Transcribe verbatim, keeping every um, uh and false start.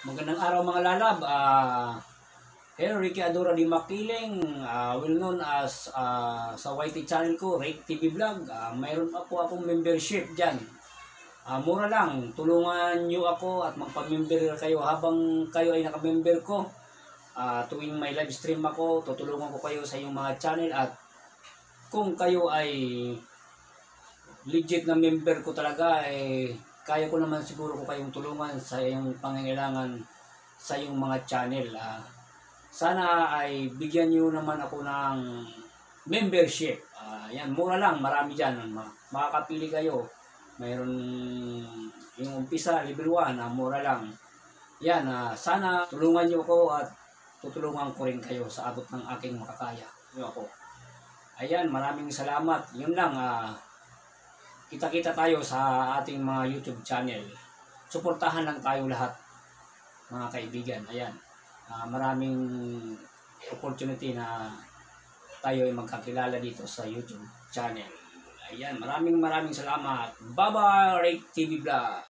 Magandang araw mga lalab. Ah, hello, Ricky Adora di Makiling, ah, well known as ah, sa Y T channel ko, Rake T V Vlog. Ah, mayroon pa po akong membership dyan. Ah, mura lang, tulungan nyo ako at magpa-member kayo habang kayo ay naka-member ko. Ah, tuwing may live stream ako, tutulungan ko kayo sa inyong mga channel at kung kayo ay legit na member ko talaga, eh, kaya ko naman siguro ko kayong tulungan sa iyong pangangailangan sa iyong mga channel. Ah, sana ay bigyan niyo naman ako ng membership. Ah, yan, mura lang, marami dyan. Makakapili kayo. Mayroon yung umpisa, level one, ah, mura lang. Yan, ah, sana tulungan niyo ako at tutulungan ko rin kayo sa abot ng aking makakaya. Niyo ako. Ayan, maraming salamat. Yun lang, ah, kita-kita tayo sa ating mga YouTube channel. Suportahan lang tayo lahat, mga kaibigan. Ayan. Uh, maraming opportunity na tayo ay magkakilala dito sa YouTube channel. Ayan. Maraming maraming salamat. Bye-bye, Rake T V Vlog.